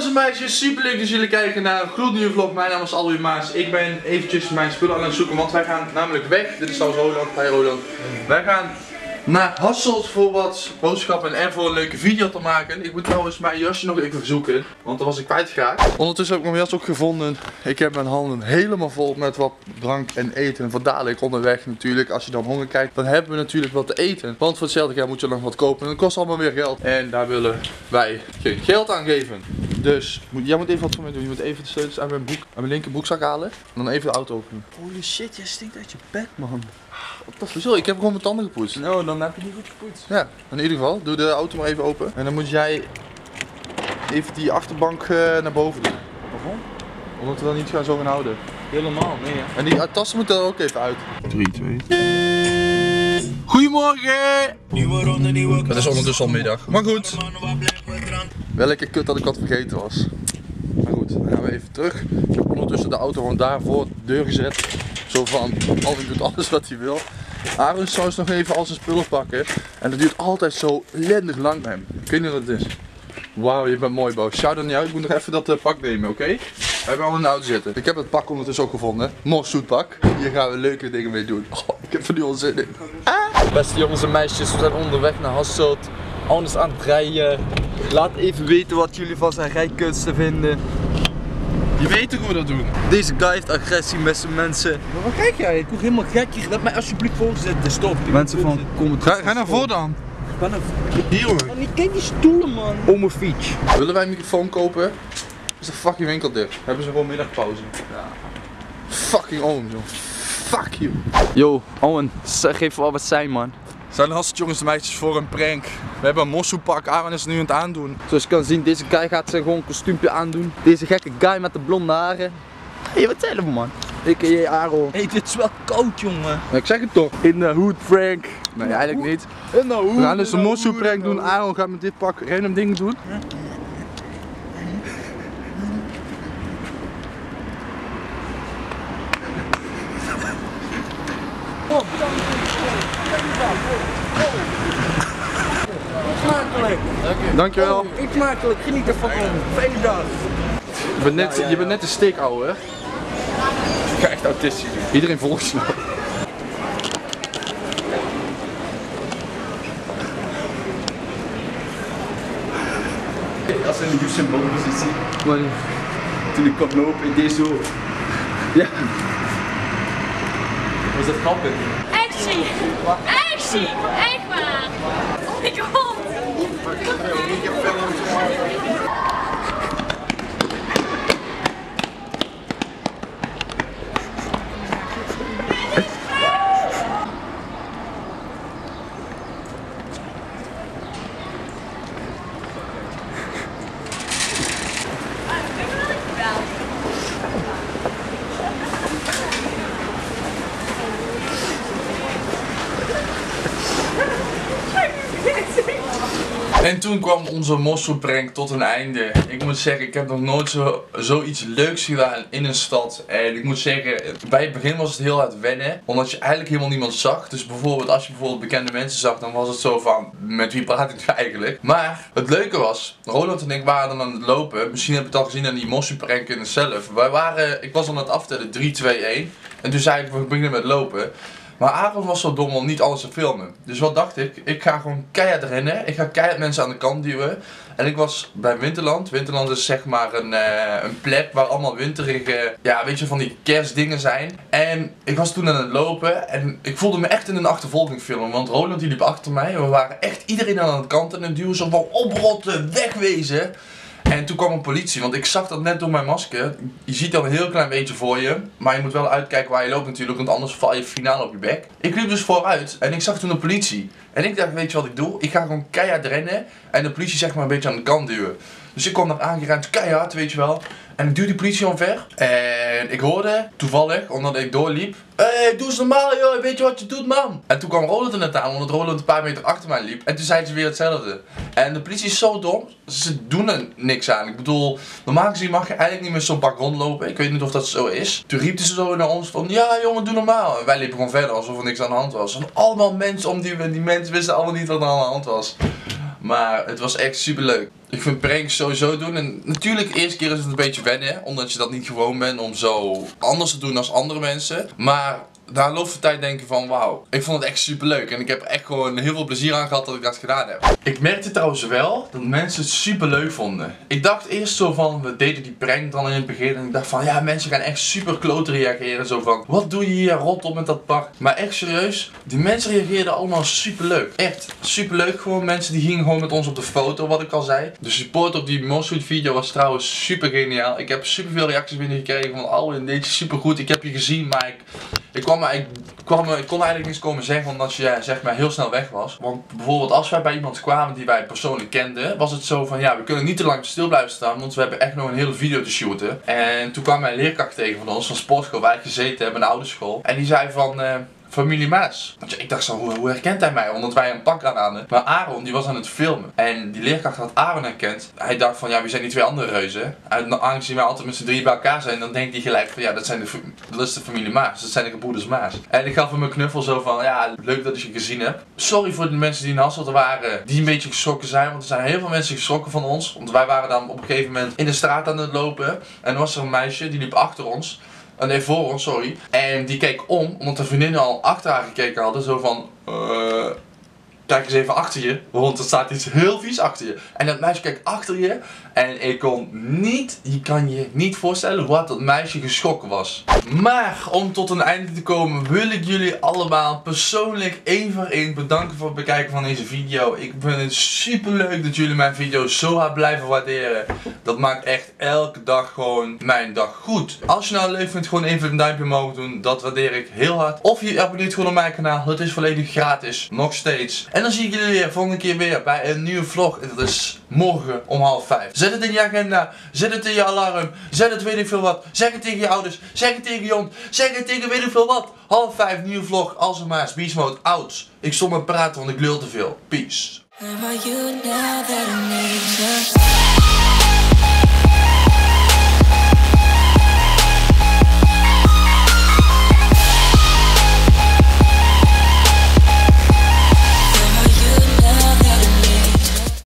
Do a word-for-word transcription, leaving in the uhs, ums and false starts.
en meisjes, super leuk dat jullie kijken naar een gloednieuwe vlog. Mijn naam is Alweer Maas. Ik ben eventjes mijn spullen aan het zoeken, want wij gaan namelijk weg. Dit is trouwens Roland, hi Roland. Wij gaan naar Hasselt voor wat boodschappen en voor een leuke video te maken. Ik moet trouwens mijn jasje nog even zoeken, want dat was ik kwijtgeraakt. Ondertussen heb ik mijn jas ook gevonden. Ik heb mijn handen helemaal vol met wat drank en eten. En voor dadelijk onderweg natuurlijk, als je dan honger kijkt, dan hebben we natuurlijk wat te eten. Want voor hetzelfde geld moet je nog wat kopen en dat kost allemaal weer geld. En daar willen wij geen geld aan geven. Dus moet, jij moet even wat voor mij doen. Je moet even de sleutels uit mijn, broek, uit mijn linker broekzak halen. En dan even de auto openen. Holy shit, jij stinkt uit je bek, man. Wat is zo? Ik heb gewoon mijn tanden gepoetst. Nou, dan heb je niet goed gepoetst. Ja, in ieder geval. Doe de auto maar even open. En dan moet jij even die achterbank uh, naar boven doen. Waarom? Omdat we dan niet gaan zo gaan houden. Helemaal, nee hè. En die uh, tassen moeten er ook even uit. drie, twee. Goedemorgen! Het is ondertussen al middag. Maar goed. Welke kut dat ik wat vergeten was. Maar goed, dan gaan we even terug. Ik heb ondertussen de auto gewoon daar voor de deur gezet. Zo van, Alvin doet alles wat hij wil. Aaron is trouwens nog even al zijn spullen pakken. En dat duurt altijd zo ellendig lang bij hem. Ik weet niet wat het is. Wauw, je bent mooi, Bo. Shout out naar jou. Ik moet nog even dat uh, pak nemen, oké? Okay? We hebben al in de auto zitten. Ik heb het pak ondertussen ook gevonden. Moszoet pak. Hier gaan we leuke dingen mee doen. Oh, ik heb er nu al zin in. Ah. Beste jongens en meisjes, we zijn onderweg naar Hasselt. Anders aan het rijden. Laat even weten wat jullie van zijn rijkunsten vinden. Je weet toch hoe we dat doen? Deze guy heeft agressie met zijn mensen. Maar wat kijk jij? Ik word helemaal gek. Laat mij alsjeblieft voorzitten. Stop. Mensen van komen Ga, ga naar voren dan. Ga naar Hier hoor. man, kijk die stoelen, man. om een fiets. Willen wij een microfoon kopen? Is de fucking winkel dicht? Hebben ze gewoon middagpauze? Ja. Fucking Owen, joh. Fuck you. Yo, Owen, zeg even wat we zijn, man. Zijn de Hasselt jongens en meisjes voor een prank. We hebben een mossoepak, Aaron is nu aan het aandoen. Zoals je kan zien, deze guy gaat zijn gewoon kostuumpje aandoen. Deze gekke guy met de blonde haren. Hé, hey, wat zijn we, man? Ik en Aaron. Hé, hey, dit is wel koud, jongen. Maar ik zeg het toch. In de hood prank. Nee, eigenlijk niet. In de hood. We gaan dus een mossoe prank doen. Aaron gaat met dit pak random dingen doen. Smakelijk. Dankjewel. Oh, eet smakelijk. Geniet ervan. Fijne dag. Je bent net, je bent net een steek, ouwe. Hè? Ik ga echt autistisch doen. Iedereen volgt je nou. Als we in de Usain Bolt positie, maar toen ik kwam lopen in deze zo. Ja. Was dat grappig? Actie! Actie! Echt waar! Oh my god! En toen kwam onze mosselprank tot een einde. Ik moet zeggen, ik heb nog nooit zo, zoiets leuks gedaan in een stad. En ik moet zeggen, bij het begin was het heel hard wennen. Omdat je eigenlijk helemaal niemand zag. Dus bijvoorbeeld, als je bijvoorbeeld bekende mensen zag, dan was het zo van, met wie praat ik eigenlijk? Maar het leuke was, Roland en ik waren dan aan het lopen. Misschien heb je het al gezien aan die mosselprank in het zelf. Wij waren, ik was aan het aftellen, drie, twee, één. En toen zei ik, we beginnen met lopen. Maar Aaron was zo dom om niet alles te filmen. Dus wat dacht ik? Ik ga gewoon keihard rennen. Ik ga keihard mensen aan de kant duwen. En ik was bij Winterland. Winterland is zeg maar een, uh, een plek waar allemaal winterige, ja weet je, van die kerstdingen zijn. En ik was toen aan het lopen en ik voelde me echt in een achtervolgingsfilm. Want Roland die liep achter mij en we waren echt iedereen aan de kant en het duwen zo van oprotten, wegwezen. En toen kwam een politie, want ik zag dat net door mijn masker. Je ziet dan een heel klein beetje voor je, maar je moet wel uitkijken waar je loopt natuurlijk, want anders val je finaal op je bek. Ik liep dus vooruit en ik zag toen de politie. En ik dacht, weet je wat ik doe? Ik ga gewoon keihard rennen en de politie zeg maar een beetje aan de kant duwen. Dus ik kwam daar aangerend, keihard, weet je wel. En ik duw die politie omver. En ik hoorde, toevallig, omdat ik doorliep. Hé, hey, doe eens normaal joh, weet je wat je doet man? En toen kwam Roland er net aan, omdat Roland een paar meter achter mij liep. En toen zei ze weer hetzelfde. En de politie is zo dom, ze doen er niks aan. Ik bedoel, normaal gezien mag je eigenlijk niet met zo'n bak rondlopen. Ik weet niet of dat zo is. Toen riep ze zo naar ons van, ja jongen, doe normaal. En wij liepen gewoon verder, alsof er niks aan de hand was. En allemaal mensen om die, die mensen wisten allemaal niet wat er aan de hand was. Maar het was echt super leuk. Ik vind pranks sowieso doen. En natuurlijk, de eerste keer is het een beetje wennen. Omdat je dat niet gewoon bent om zo anders te doen als andere mensen. Maar na loop van tijd denk ik van wauw, ik vond het echt super leuk. En ik heb er echt gewoon heel veel plezier aan gehad dat ik dat gedaan heb. Ik merkte trouwens wel dat mensen het super leuk vonden. Ik dacht eerst zo van, we deden die prank dan in het begin. En ik dacht van ja, mensen gaan echt super klote reageren. Zo van, wat doe je hier rot op met dat park? Maar echt serieus, die mensen reageerden allemaal super leuk. Echt super leuk. Gewoon mensen die gingen gewoon met ons op de foto, wat ik al zei. De support op die Mosswood video was trouwens super geniaal. Ik heb super veel reacties binnengekregen van Alwin, deed je super goed. Ik heb je gezien, maar ik... Ik, kwam, ik, kwam, ik kon eigenlijk niets komen zeggen omdat je zeg maar heel snel weg was. Want bijvoorbeeld als wij bij iemand kwamen die wij persoonlijk kenden, was het zo van ja, we kunnen niet te lang stil blijven staan, want we hebben echt nog een hele video te shooten. En toen kwam mijn leerkracht tegen van ons, van sportschool waar ik gezeten heb, een oude school. En die zei van... Uh, Familie Maas. Ik dacht zo, hoe, hoe herkent hij mij? Omdat wij een pak aan hadden. Maar Aaron, die was aan het filmen. En die leerkracht had Aaron herkend. Hij dacht van, ja, wie zijn die twee andere reuzen? En aangezien wij altijd met z'n drie bij elkaar zijn, dan denkt hij gelijk van, ja, dat, zijn de, dat is de familie Maas. Dat zijn de gebroeders Maas. En ik gaf hem een knuffel zo van, ja, leuk dat ik je gezien heb. Sorry voor de mensen die in Hasselt waren, die een beetje geschrokken zijn. Want er zijn heel veel mensen geschrokken van ons. Want wij waren dan op een gegeven moment in de straat aan het lopen. En er was er een meisje, die liep achter ons. Nee, voor ons, sorry. En die keek om, omdat de vriendinnen al achter haar gekeken hadden. Zo van, uh, kijk eens even achter je, want er staat iets heel vies achter je. En dat meisje kijkt achter je en ik kon niet, je kan je niet voorstellen wat dat meisje geschrokken was. Maar om tot een einde te komen wil ik jullie allemaal persoonlijk één voor één bedanken voor het bekijken van deze video. Ik vind het super leuk dat jullie mijn video's zo hard blijven waarderen. Dat maakt echt elke dag gewoon mijn dag goed. Als je nou leuk vindt, gewoon even een duimpje omhoog doen. Dat waardeer ik heel hard. Of je abonneert gewoon op mijn kanaal. Dat is volledig gratis. Nog steeds. En dan zie ik jullie weer volgende keer weer bij een nieuwe vlog. En dat is morgen om half vijf. Zet het in je agenda. Zet het in je alarm. Zet het weet ik veel wat. Zeg het tegen je ouders. Zeg het tegen je hond. Zeg het tegen weet ik veel wat. Half vijf nieuwe vlog. Als er maar. Beast Mode. Outs. Ik stop met praten want ik lul te veel. Peace.